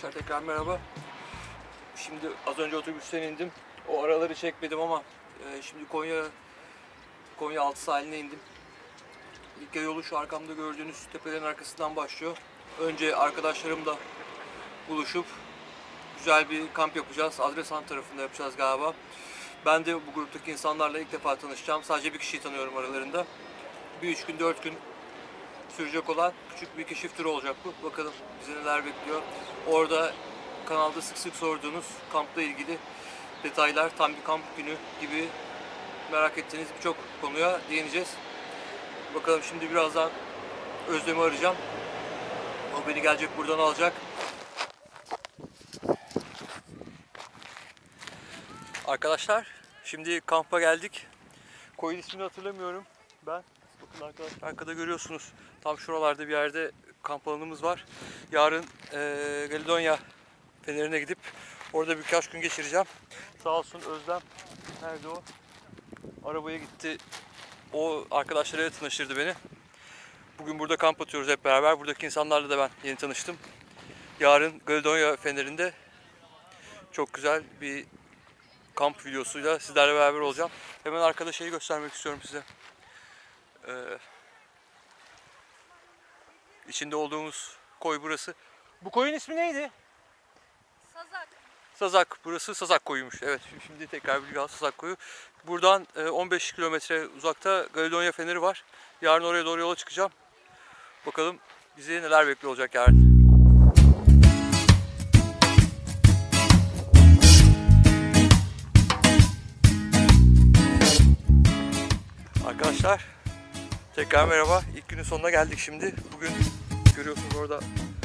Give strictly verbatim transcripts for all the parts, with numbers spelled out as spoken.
Arkadaşlar tekrar merhaba. Şimdi az önce otobüsten indim. O araları çekmedim ama e, şimdi Konya Konya altı sahiline indim. Likya yolu şu arkamda gördüğünüz tepelerin arkasından başlıyor. Önce arkadaşlarımla buluşup güzel bir kamp yapacağız. Adresan tarafında yapacağız galiba. Ben de bu gruptaki insanlarla ilk defa tanışacağım. Sadece bir kişiyi tanıyorum aralarında. Bir üç gün, dört gün sürecek olan küçük bir keşif turu olacak bu. Bakalım bizi neler bekliyor. Orada kanalda sık sık sorduğunuz kampla ilgili detaylar, tam bir kamp günü gibi merak ettiğiniz birçok konuya değineceğiz. Bakalım şimdi birazdan Özlem'i arayacağım. O beni gelecek buradan alacak. Arkadaşlar şimdi kampa geldik. Koyun ismini hatırlamıyorum ben. Bakın arkadaşlar arkada görüyorsunuz. Tam şuralarda bir yerde kamp alanımız var. Yarın e, Galedonya Feneri'ne gidip orada birkaç gün geçireceğim. Sağ olsun Özlem. Nerede o? Arabaya gitti. O arkadaşlarıyla tanıştırdı beni. Bugün burada kamp atıyoruz hep beraber. Buradaki insanlarla da ben yeni tanıştım. Yarın Galedonya Feneri'nde çok güzel bir kamp videosuyla sizlerle beraber olacağım. Hemen arkada şeyi göstermek istiyorum size. Ee, içinde olduğumuz koy burası. Bu koyun ismi neydi? Sazak. Sazak. Burası Sazak koyuymuş. Evet, şimdi tekrar bilgi al, Sazak koyu. Buradan on beş kilometre uzakta Galedonya Feneri var. Yarın oraya doğru yola çıkacağım. Bakalım bizi neler bekliyor olacak yarın. Arkadaşlar tekrar merhaba. İlk günün sonuna geldik şimdi. Bugün görüyorsunuz orada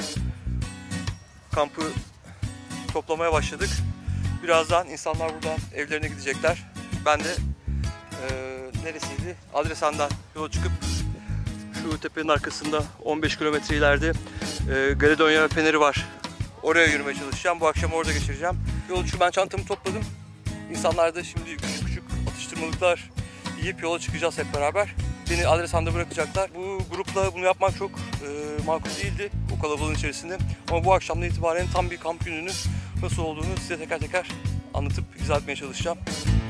kampı toplamaya başladık. Birazdan insanlar buradan evlerine gidecekler. Ben de e, neresiydi? Adresan'dan yola çıkıp şu tepenin arkasında on beş kilometre ileride e, Galedonya Feneri var. Oraya yürümeye çalışacağım. Bu akşam orada geçireceğim. Yol için ben çantamı topladım. İnsanlar da şimdi küçük küçük atıştırmalıklar yiyip yola çıkacağız hep beraber. Beni Adresan'da bırakacaklar. Bu grupla bunu yapmak çok e, makul değildi o kalabalığın içerisinde. Ama bu akşamdan itibaren tam bir kamp gününün nasıl olduğunu size teker teker anlatıp izah etmeye çalışacağım.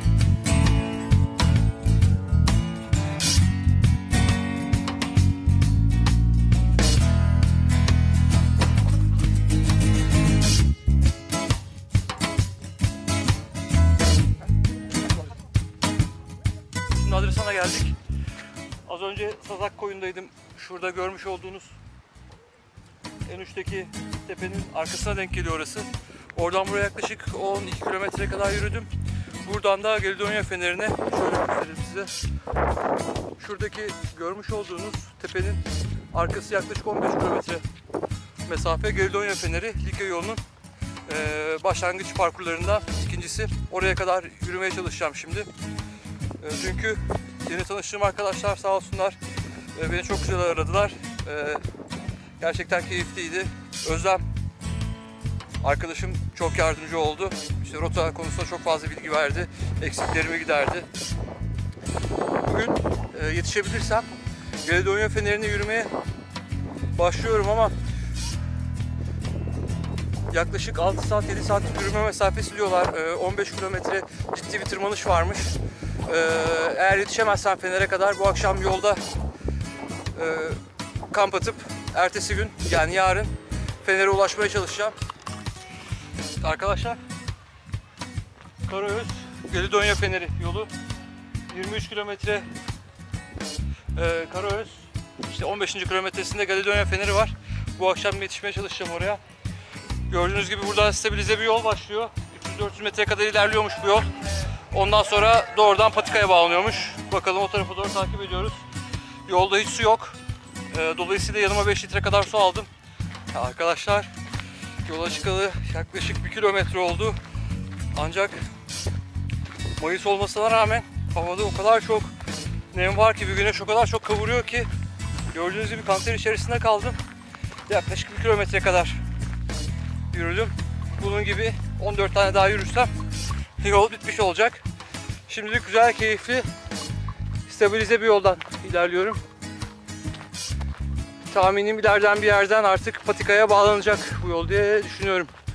Şimdi Adresan'a geldik. Az önce Sazak koyundaydım. Şurada görmüş olduğunuz en uçtaki tepenin arkasına denk geliyor orası. Oradan buraya yaklaşık on iki kilometre kadar yürüdüm. Buradan da Galedonya Feneri'ne şöyle göstereyim size. Şuradaki görmüş olduğunuz tepenin arkası yaklaşık on beş kilometre mesafe. Galedonya Feneri, Likya yolunun e, başlangıç parkurlarından ikincisi. Oraya kadar yürümeye çalışacağım şimdi. E, çünkü yeni tanıştığım arkadaşlar sağ olsunlar e, beni çok güzel aradılar. E, gerçekten keyifliydi. Özlem arkadaşım çok yardımcı oldu. İşte rota konusunda çok fazla bilgi verdi. Eksiklerimi giderdi. Bugün e, yetişebilirsem Galedonya Feneri'ne yürümeye başlıyorum ama yaklaşık altı saat yedi saat yürüme mesafesi diyorlar. E, on beş kilometre ciddi bir tırmanış varmış. E, eğer yetişemezsem Fener'e kadar bu akşam yolda e, kamp atıp ertesi gün yani yarın Fener'e ulaşmaya çalışacağım. Arkadaşlar Karaöz Galedonya Feneri yolu yirmi üç kilometre e, Karaöz işte on beşinci kilometresinde Galedonya Feneri var. Bu akşam yetişmeye çalışacağım oraya. Gördüğünüz gibi burada stabilize bir yol başlıyor. üç yüz dört yüz metre kadar ilerliyormuş bu yol. Ondan sonra doğrudan patikaya bağlanıyormuş. Bakalım o tarafa doğru takip ediyoruz. Yolda hiç su yok. E, dolayısıyla yanıma beş litre kadar su aldım. Ya arkadaşlar yola çıkalı yaklaşık bir kilometre oldu. Ancak Mayıs olmasına rağmen havada o kadar çok nem var ki, bir güneş o kadar çok kavuruyor ki gördüğünüz gibi kanter içerisinde kaldım. Yaklaşık bir kilometre kadar yürüdüm. Bunun gibi on dört tane daha yürürsem yol bitmiş olacak. Şimdilik güzel, keyifli, stabilize bir yoldan ilerliyorum. Tahminim ileriden bir yerden artık patikaya bağlanacak bu yol diye düşünüyorum.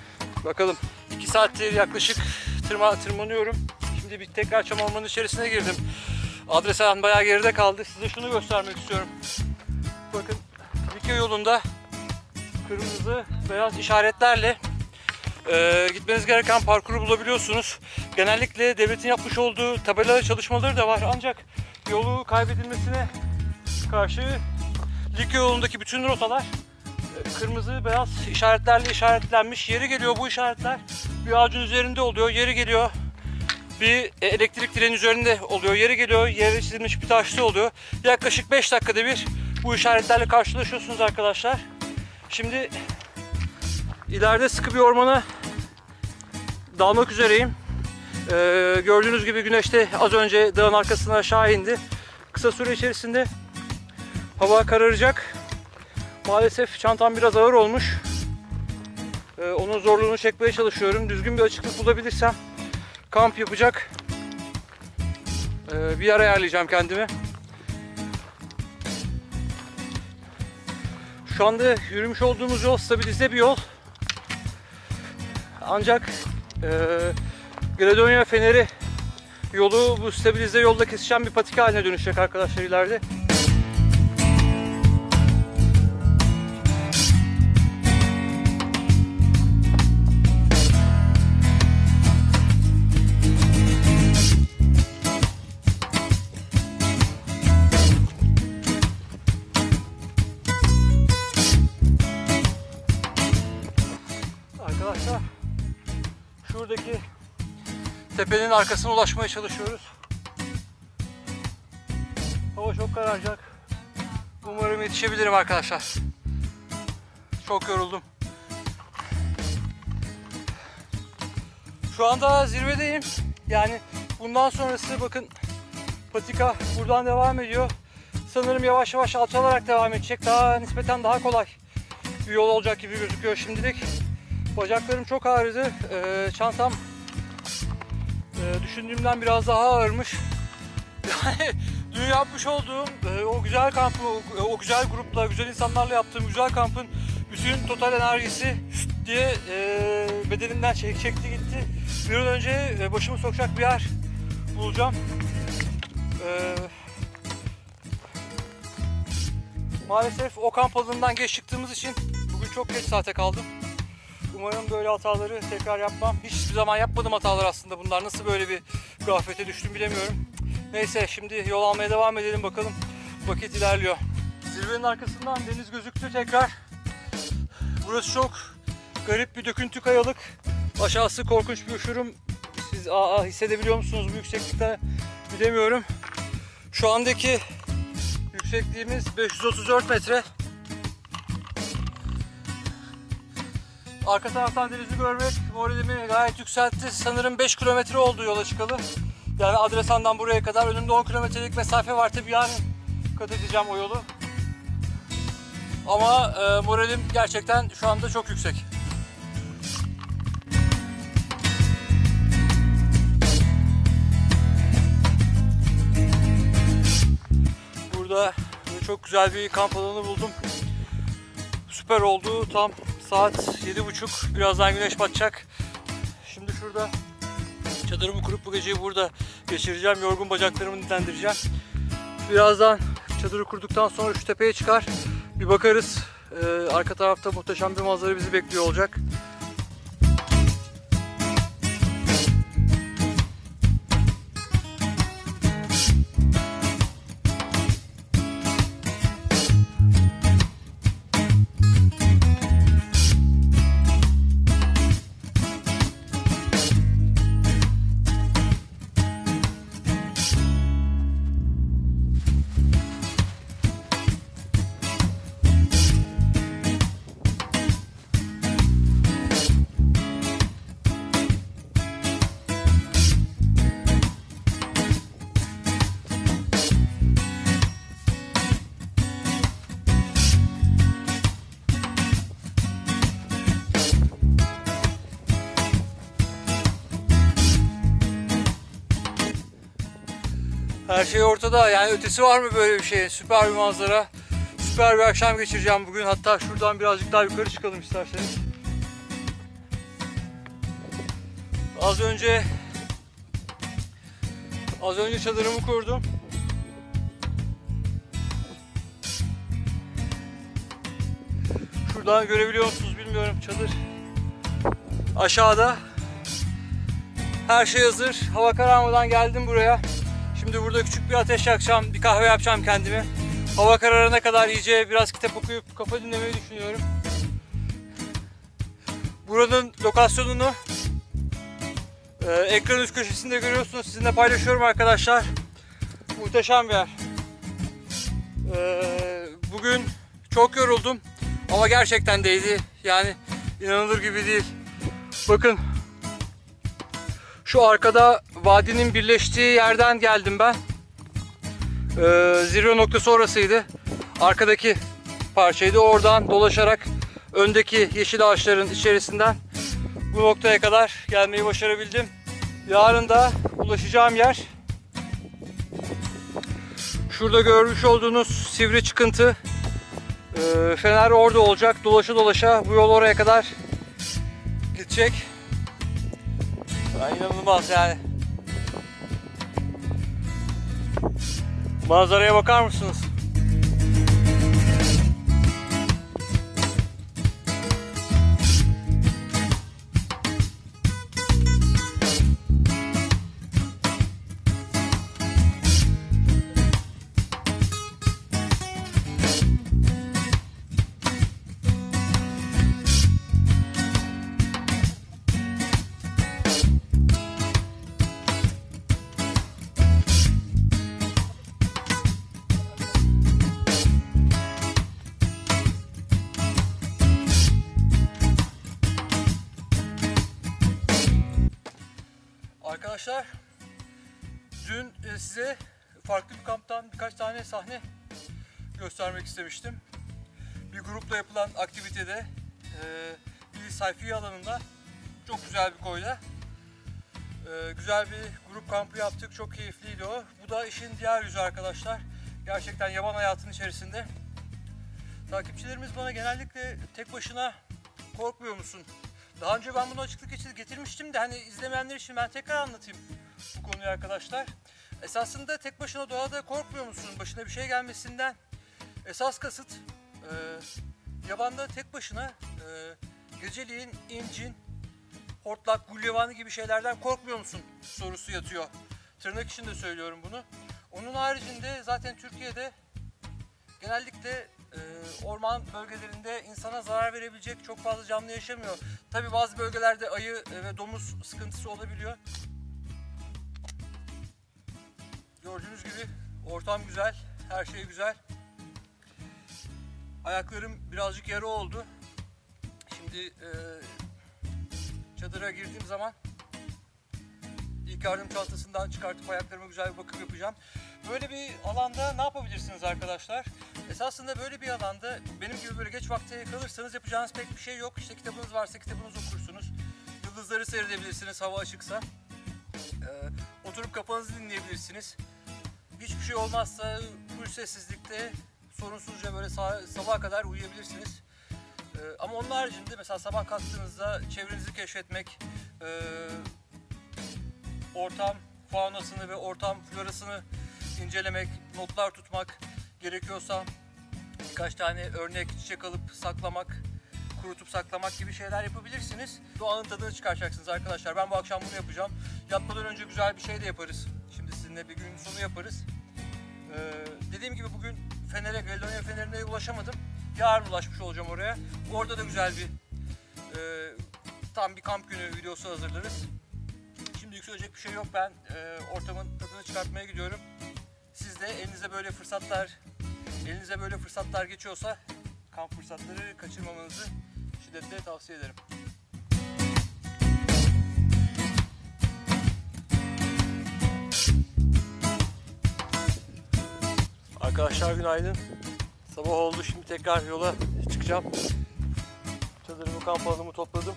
Bakalım. iki saattir yaklaşık tırma, tırmanıyorum. Şimdi bir tekrar çam ormanının içerisine girdim. Adresan bayağı geride kaldı. Size şunu göstermek istiyorum. Bakın Likya yolunda kırmızı beyaz işaretlerle e, gitmeniz gereken parkuru bulabiliyorsunuz. Genellikle devletin yapmış olduğu tabela çalışmaları da var. Ancak yolu kaybedilmesine karşı Likya yolundaki bütün rotalar e, kırmızı beyaz işaretlerle işaretlenmiş. Yeri geliyor bu işaretler bir ağacın üzerinde oluyor. Yeri geliyor bir elektrik direğinin üzerinde oluyor. Yeri geliyor yere çizilmiş bir taşta oluyor. Yaklaşık beş dakikada bir bu işaretlerle karşılaşıyorsunuz arkadaşlar. Şimdi ileride sıkı bir ormana dalmak üzereyim. Ee, gördüğünüz gibi güneş de az önce dağın arkasına aşağı indi. Kısa süre içerisinde hava kararacak. Maalesef çantam biraz ağır olmuş. Ee, onun zorluğunu çekmeye çalışıyorum. Düzgün bir açıklık bulabilirsem kamp yapacak ee, bir yer ayarlayacağım kendime. Şu anda yürümüş olduğumuz yol stabilize bir yol. Ancak e, Galedonia Feneri yolu bu stabilize yolda kesişen bir patika haline dönüşecek arkadaşlar ileride. Arkadaşlar şuradaki tepenin arkasına ulaşmaya çalışıyoruz. Hava çok kararacak. Umarım yetişebilirim arkadaşlar. Çok yoruldum. Şu anda zirvedeyim. Yani bundan sonrası bakın patika buradan devam ediyor. Sanırım yavaş yavaş alçalarak devam edecek. Daha nispeten daha kolay bir yol olacak gibi gözüküyor şimdilik. Bacaklarım çok ağrıdı. Ee, çantam e, düşündüğümden biraz daha ağırmış. Yani dün yapmış olduğum e, o güzel kampı, o, o güzel grupla, güzel insanlarla yaptığım güzel kampın bütün total enerjisi diye e, bedenimden çek, çekti gitti. Bir an önce e, başımı sokacak bir yer bulacağım. E, maalesef o kamp alanından geç çıktığımız için bugün çok geç saate kaldım. Umarım böyle hataları tekrar yapmam. Hiçbir zaman yapmadım hatalar aslında bunlar. Nasıl böyle bir gaflete düştüm bilemiyorum. Neyse şimdi yol almaya devam edelim bakalım. Vakit ilerliyor. Zirvenin arkasından deniz gözüktü tekrar. Burası çok garip bir döküntü kayalık. Aşağısı korkunç bir uçurum. Siz aa, hissedebiliyor musunuz bu yükseklikte bilemiyorum. Şu andaki yüksekliğimiz beş yüz otuz dört metre. Arka taraftan denizi görmek moralimi gayet yükseltti. Sanırım beş kilometre oldu yola çıkalı. Yani Adresan'dan buraya kadar önümde on kilometrelik mesafe var. Tabii yarın kat edeceğim o yolu. Ama e, moralim gerçekten şu anda çok yüksek. Burada çok güzel bir kamp alanı buldum. Süper oldu. Tam saat yedi buçuk. Birazdan güneş batacak. Şimdi şurada çadırımı kurup bu geceyi burada geçireceğim. Yorgun bacaklarımı dinlendireceğim. Birazdan çadırı kurduktan sonra şu tepeye çıkar. Bir bakarız. Ee, arka tarafta muhteşem bir manzara bizi bekliyor olacak. Her şey ortada. Yani ötesi var mı böyle bir şey? Süper bir manzara. Süper bir akşam geçireceğim bugün. Hatta şuradan birazcık daha yukarı çıkalım isterseniz. Az önce az önce çadırımı kurdum. Şuradan görebiliyor musunuz bilmiyorum, çadır aşağıda. Her şey hazır. Hava kararmadan geldim buraya. Şimdi burada küçük bir ateş yakacağım, bir kahve yapacağım kendime. Hava kararına kadar iyice biraz kitap okuyup kafa dinlemeyi düşünüyorum. Buranın lokasyonunu e, ekranın üst köşesinde görüyorsunuz. Sizinle paylaşıyorum arkadaşlar. Muhteşem bir yer. E, bugün çok yoruldum ama gerçekten değdi. Yani inanılır gibi değil. Bakın. Şu arkada vadinin birleştiği yerden geldim ben. Ee, zirve noktası orasıydı. Arkadaki parçaydı. Oradan dolaşarak öndeki yeşil ağaçların içerisinden bu noktaya kadar gelmeyi başarabildim. Yarın da ulaşacağım yer şurada görmüş olduğunuz sivri çıkıntı. Ee, fener orada olacak. Dolaşa dolaşa bu yol oraya kadar gidecek. İnanılmaz yani. Manzaraya bakar mısınız? Arkadaşlar, dün size farklı bir kamptan birkaç tane sahne göstermek istemiştim. Bir grupla yapılan aktivitede bir sayfiye alanında, çok güzel bir koyda güzel bir grup kampı yaptık. Çok keyifliydi o. Bu da işin diğer yüzü arkadaşlar. Gerçekten yaban hayatının içerisinde. Takipçilerimiz bana genellikle tek başına korkmuyor musun? Daha önce ben bunu açıklık getirmiştim de hani izlemeyenler için ben tekrar anlatayım bu konuyu arkadaşlar. Esasında tek başına doğada korkmuyor musun? Başına bir şey gelmesinden. Esas kasıt e, yabanda tek başına e, geceliğin incin, hortlak, gulyavanı gibi şeylerden korkmuyor musun sorusu yatıyor. Tırnak içinde söylüyorum bunu. Onun haricinde zaten Türkiye'de genellikle e, orman bölgelerinde insana zarar verebilecek çok fazla canlı yaşamıyor. Tabii bazı bölgelerde ayı ve domuz sıkıntısı olabiliyor. Gördüğünüz gibi ortam güzel, her şey güzel. Ayaklarım birazcık yara oldu. Şimdi e, çadıra girdiğim zaman ilk yardım çantasından çıkartıp ayaklarıma güzel bir bakım yapacağım. Böyle bir alanda ne yapabilirsiniz arkadaşlar? Esasında böyle bir alanda benim gibi böyle geç vakte kalırsanız yapacağınız pek bir şey yok. İşte kitabınız varsa kitabınızı okursunuz. Yıldızları seyredebilirsiniz hava açıksa. Ee, oturup kafanızı dinleyebilirsiniz. Hiçbir şey olmazsa full sessizlikte sorunsuzca böyle sabaha kadar uyuyabilirsiniz. Ee, ama onun haricinde mesela sabah kalktığınızda çevrenizi keşfetmek, e, ortam faunasını ve ortam florasını incelemek, notlar tutmak, gerekiyorsa birkaç tane örnek çiçek alıp saklamak, kurutup saklamak gibi şeyler yapabilirsiniz. Doğanın tadını çıkaracaksınız arkadaşlar. Ben bu akşam bunu yapacağım. Yatmadan önce güzel bir şey de yaparız. Şimdi sizinle bir gün sonu yaparız. Ee, dediğim gibi bugün Fener'e, Galedonia Feneri'ne ulaşamadım. Yarın ulaşmış olacağım oraya. Orada da güzel bir e, tam bir kamp günü videosu hazırlarız. Şimdi söyleyecek bir şey yok. Ben e, ortamın tadını çıkartmaya gidiyorum. Siz de elinize böyle fırsatlar, elinize böyle fırsatlar geçiyorsa kamp fırsatları kaçırmamanızı şiddetle tavsiye ederim. Arkadaşlar günaydın. Sabah oldu, şimdi tekrar yola çıkacağım. Çadırımı, kamp alanımı topladım.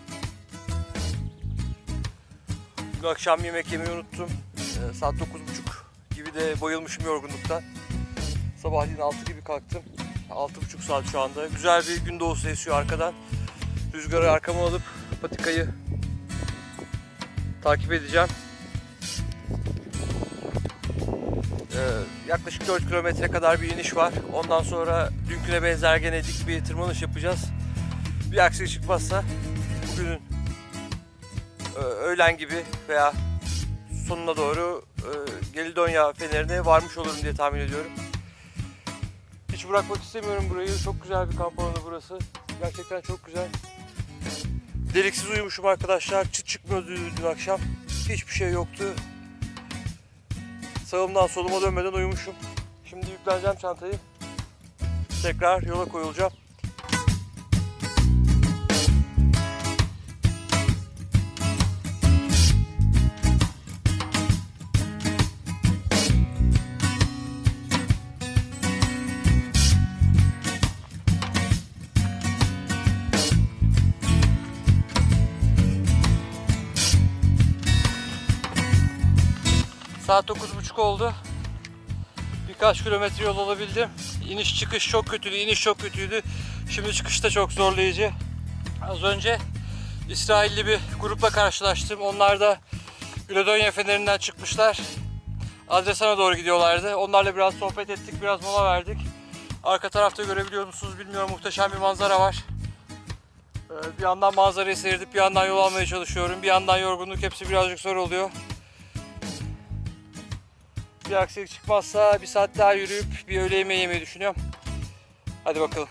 Dün akşam yemek yemeyi unuttum. Ee, saat dokuz buçuk gibi de bayılmışım yorgunluktan. Sabahleyin altı gibi kalktım. altı buçuk saat şu anda. Güzel bir gün doğusu esiyor arkadan. Rüzgarı arkama alıp patikayı takip edeceğim. Ee, yaklaşık dört kilometre kadar bir iniş var. Ondan sonra dünküne benzer gene dik bir tırmanış yapacağız. Bir aksilik çıkmazsa bugünün e, öğlen gibi veya sonuna doğru e, Gelidonya Feneri'ne varmış olurum diye tahmin ediyorum. Hiç bırakmak istemiyorum burayı. Çok güzel bir kamp alanı burası. Gerçekten çok güzel. Deliksiz uyumuşum arkadaşlar. Çıt çıkmıyordu dün akşam. Hiçbir şey yoktu. Sağımdan soluma dönmeden uyumuşum. Şimdi yükleneceğim çantayı. Tekrar yola koyulacağım. Saat dokuz buçuk oldu. Birkaç kilometre yol alabildim. İniş çıkış çok kötüydü, iniş çok kötüydü. Şimdi çıkış da çok zorlayıcı. Az önce İsrailli bir grupla karşılaştım. Onlar da Gelidonya Feneri'nden çıkmışlar. Adresan'a doğru gidiyorlardı. Onlarla biraz sohbet ettik, biraz mola verdik. Arka tarafta görebiliyor musunuz bilmiyorum, muhteşem bir manzara var. Bir yandan manzarayı seyredip bir yandan yol almaya çalışıyorum. Bir yandan yorgunluk, hepsi birazcık zor oluyor. Bir aksilik çıkmazsa bir saat daha yürüyüp bir öğle yemeği yemeyi düşünüyorum. Hadi bakalım.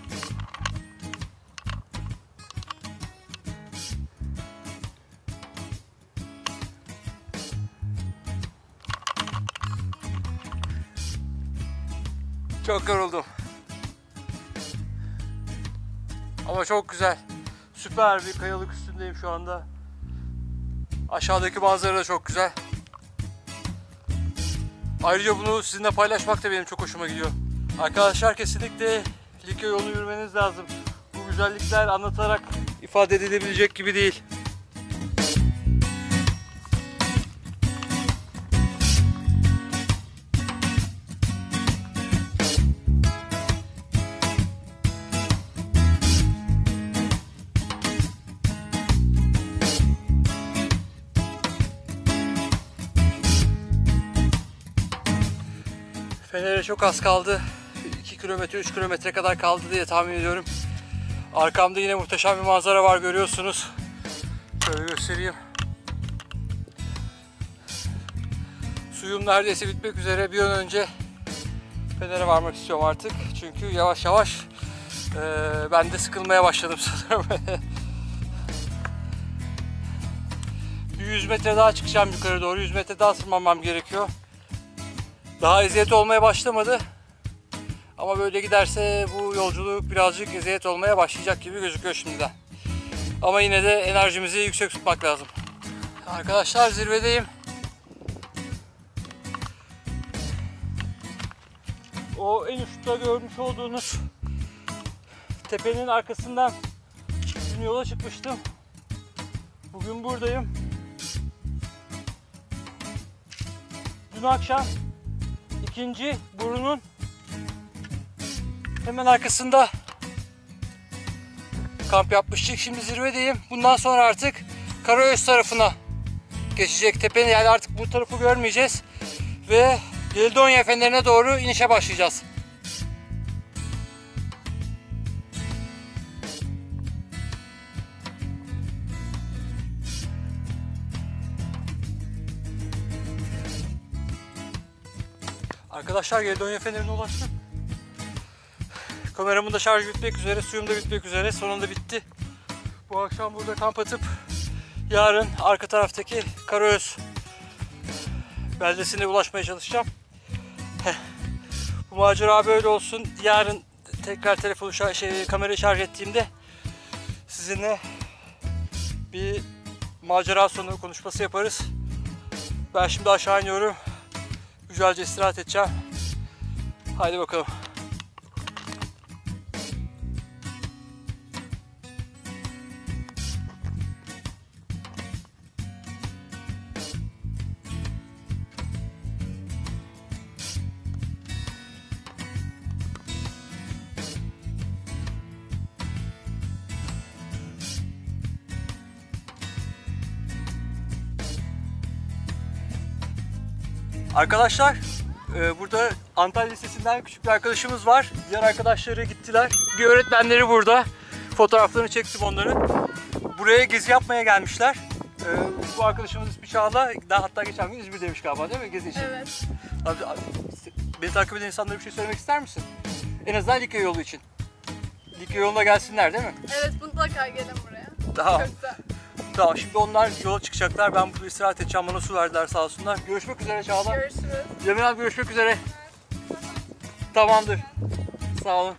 Çok yoruldum. Ama çok güzel. Süper bir kayalık üstündeyim şu anda. Aşağıdaki manzara da çok güzel. Ayrıca bunu sizinle paylaşmak da benim çok hoşuma gidiyor. Arkadaşlar kesinlikle Likya yolunu yürümeniz lazım. Bu güzellikler anlatarak ifade edilebilecek gibi değil. Fener'e çok az kaldı. iki kilometre, üç kilometre kadar kaldı diye tahmin ediyorum. Arkamda yine muhteşem bir manzara var, görüyorsunuz. Şöyle göstereyim. Suyum neredeyse bitmek üzere. Bir an önce Fener'e varmak istiyorum artık. Çünkü yavaş yavaş e, ben de sıkılmaya başladım sanırım. Bir yüz metre daha çıkacağım yukarı doğru. yüz metre daha tırmanmam gerekiyor. Daha eziyet olmaya başlamadı. Ama böyle giderse bu yolculuk birazcık eziyet olmaya başlayacak gibi gözüküyor şimdiden. Ama yine de enerjimizi yüksek tutmak lazım. Arkadaşlar zirvedeyim. O en uçta görmüş olduğunuz tepenin arkasından dün yola çıkmıştım. Bugün buradayım. Dün akşam ikinci burunun hemen arkasında kamp yapmıştık. Şimdi zirvedeyim. Bundan sonra artık Karaöz tarafına geçecek tepenin, yani artık bu tarafı görmeyeceğiz ve Gelidonya Feneri'ne doğru inişe başlayacağız. Arkadaşlar Gelidonya Feneri'ne ulaştım. Kameramın da şarjı bitmek üzere, suyum da bitmek üzere. Sonunda bitti. Bu akşam burada kamp atıp yarın arka taraftaki Karaöz beldesine ulaşmaya çalışacağım. Bu macera böyle olsun. Yarın tekrar telefonu şarj, şey, kamerayı şarj ettiğimde sizinle bir macera sonu konuşması yaparız. Ben şimdi aşağı iniyorum. Güzelce istirahat edeceğim. Haydi bakalım. Arkadaşlar e, burada Antalya Lisesi'nden küçük bir arkadaşımız var. Diğer arkadaşları gittiler. Bir öğretmenleri burada. Fotoğraflarını çektim onların. Buraya gezi yapmaya gelmişler. E, bu arkadaşımız ismi Çağla. Daha hatta geçen gün İzmir'deymiş galiba, değil mi gezi için? Evet. Abi, abi, beni takip eden insanlara bir şey söylemek ister misin? En azından Likya yolu için. Likya yoluna gelsinler değil mi? Evet, mutlaka gelin buraya. Tamam. Çok güzel. Tamam, şimdi onlar yola çıkacaklar. Ben burada istirahat edeceğim. Bana su verdiler sağ olsunlar. Görüşmek üzere Çağla. Görüşürüz. Cemil abi görüşmek üzere. Tamamdır. Sağ olun.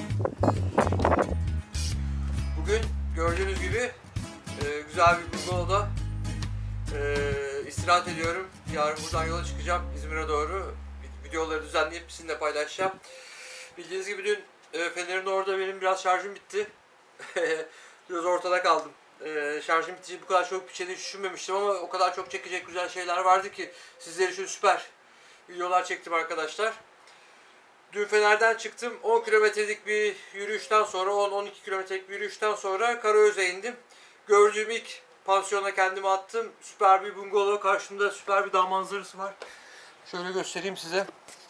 Bugün gördüğünüz gibi e, güzel bir bungalovda e, istirahat ediyorum. Yarın buradan yola çıkacağım İzmir'e doğru. Videoları düzenleyip sizinle paylaşacağım. Bildiğiniz gibi dün e, Fener'in orada benim biraz şarjım bitti. Biraz ortada kaldım. E, şarjım bittiği bu kadar çok bir şey düşünmemiştim ama o kadar çok çekecek güzel şeyler vardı ki sizler için süper videolar çektim arkadaşlar. Dün Fener'den çıktım. on kilometrelik bir yürüyüşten sonra, on on iki kilometrelik bir yürüyüşten sonra Karaöz'e indim. Gördüğüm ilk pansiyona kendimi attım. Süper bir bungalov, karşımda süper bir dağ manzarası var. Şöyle göstereyim size.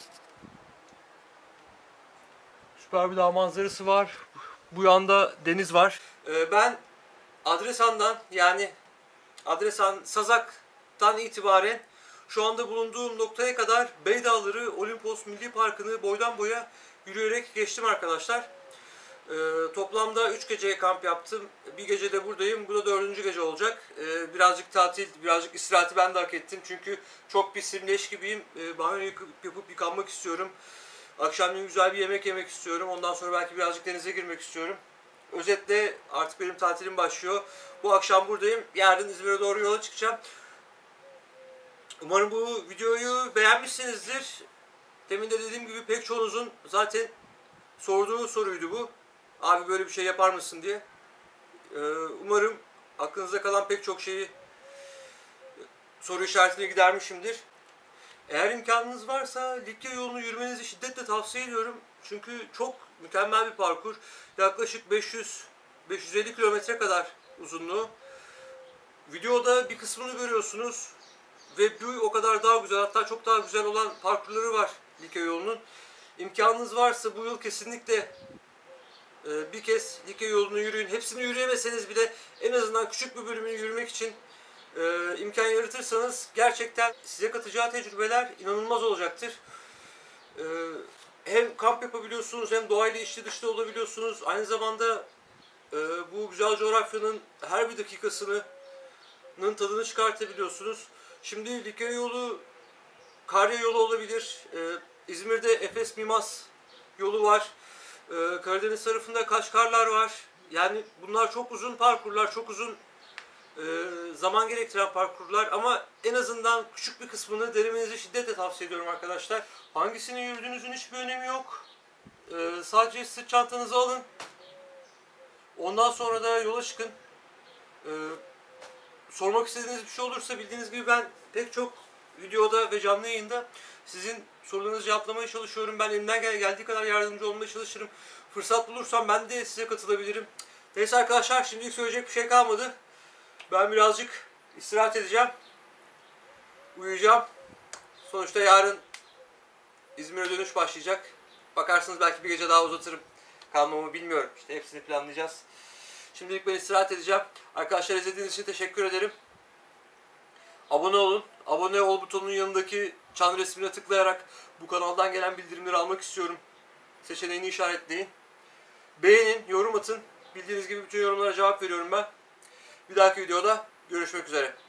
Süper bir dağ manzarası var. Bu yanda deniz var. Ee, ben Adresan'dan, yani Adresan Sazak'tan itibaren şu anda bulunduğum noktaya kadar Beydağları Olimpos Milli Parkı'nı boydan boya yürüyerek geçtim arkadaşlar. Ee, toplamda üç gece kamp yaptım. Bir gece de buradayım. Bu da dördüncü gece olacak. Ee, birazcık tatil, birazcık istirahati ben de hak ettim. Çünkü çok pisim, leş gibiyim. Ee, banyo yapıp, yapıp yıkanmak istiyorum. Akşamleyin güzel bir yemek yemek istiyorum. Ondan sonra belki birazcık denize girmek istiyorum. Özetle artık benim tatilim başlıyor. Bu akşam buradayım. Yarın İzmir'e doğru yola çıkacağım. Umarım bu videoyu beğenmişsinizdir. Demin de dediğim gibi pek çoğunuzun zaten sorduğu soruydu bu. Abi böyle bir şey yapar mısın diye. Ee, umarım aklınızda kalan pek çok şeyi, soru işaretini gidermişimdir. Eğer imkanınız varsa Likya yolunu yürümenizi şiddetle tavsiye ediyorum. Çünkü çok mükemmel bir parkur. Yaklaşık beş yüz beş yüz elli kilometre kadar uzunluğu. Videoda bir kısmını görüyorsunuz. Ve bu o kadar daha güzel, hatta çok daha güzel olan parkurları var Likya yolunun. İmkanınız varsa bu yıl kesinlikle e, bir kez Likya yolunu yürüyün. Hepsini yürüyemeseniz bile en azından küçük bir bölümünü yürümek için e, imkan yaratırsanız gerçekten size katacağı tecrübeler inanılmaz olacaktır. E, hem kamp yapabiliyorsunuz, hem doğayla içli dışta olabiliyorsunuz. Aynı zamanda e, bu güzel coğrafyanın her bir dakikasının tadını çıkartabiliyorsunuz. Şimdi Likya yolu Karya yolu olabilir. Ee, İzmir'de Efes Mimas yolu var. Ee, Karadeniz tarafında Kaşgarlar var. Yani bunlar çok uzun parkurlar, çok uzun e, zaman gerektiren parkurlar ama en azından küçük bir kısmını denemenizi şiddetle tavsiye ediyorum arkadaşlar. Hangisini yürüdüğünüzün hiçbir önemi yok. Ee, sadece sırt çantanızı alın. Ondan sonra da yola çıkın. Ee, sormak istediğiniz bir şey olursa bildiğiniz gibi ben pek çok videoda ve canlı yayında sizin sorularınızı cevaplamaya çalışıyorum. Ben elimden gel geldiği kadar yardımcı olmaya çalışırım. Fırsat bulursam ben de size katılabilirim. Neyse arkadaşlar, şimdilik söyleyecek bir şey kalmadı. Ben birazcık istirahat edeceğim. Uyuyacağım. Sonuçta yarın İzmir'e dönüş başlayacak. Bakarsınız belki bir gece daha uzatırım kalmamı, bilmiyorum. İşte hepsini planlayacağız. Şimdilik ben istirahat edeceğim. Arkadaşlar, izlediğiniz için teşekkür ederim. Abone olun. Abone ol butonunun yanındaki çan resmine tıklayarak bu kanaldan gelen bildirimleri almak istiyorum seçeneğini işaretleyin. Beğenin, yorum atın. Bildiğiniz gibi bütün yorumlara cevap veriyorum ben. Bir dahaki videoda görüşmek üzere.